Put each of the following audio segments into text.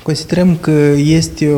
Considerăm că este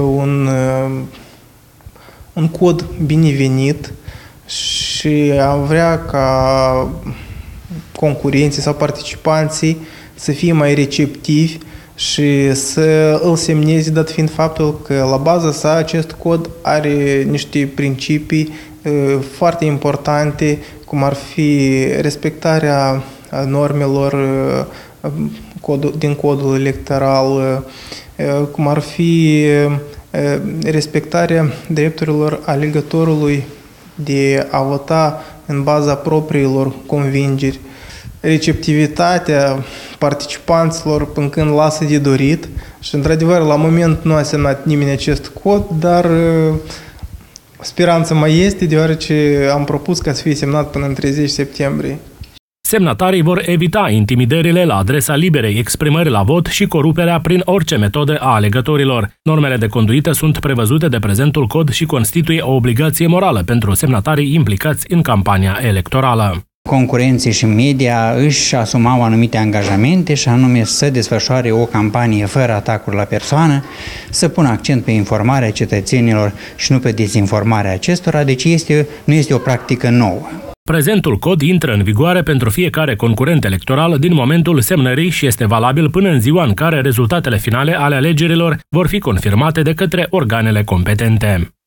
un cod binevenit și am vrea ca concurenții sau participanții să fie mai receptivi și să îl semneze, dat fiind faptul că la baza sa acest cod are niște principii foarte importante, cum ar fi respectarea normelor din codul electoral, cum ar fi respectarea drepturilor alegătorului de a vota în baza propriilor convingeri, receptivitatea participanților până când lasă de dorit și, într-adevăr, la moment nu a semnat nimeni acest cod, dar speranța mai este, deoarece am propus ca să fie semnat până în 30 septembrie. Semnatarii vor evita intimidările la adresa liberei exprimări la vot și coruperea prin orice metodă a alegătorilor. Normele de conduită sunt prevăzute de prezentul cod și constituie o obligație morală pentru semnatarii implicați în campania electorală. Concurenții și media își asumau anumite angajamente și anume să desfășoare o campanie fără atacuri la persoană, să pună accent pe informarea cetățenilor și nu pe dezinformarea acestora, deci nu este o practică nouă. Prezentul cod intră în vigoare pentru fiecare concurent electoral din momentul semnării și este valabil până în ziua în care rezultatele finale ale alegerilor vor fi confirmate de către organele competente.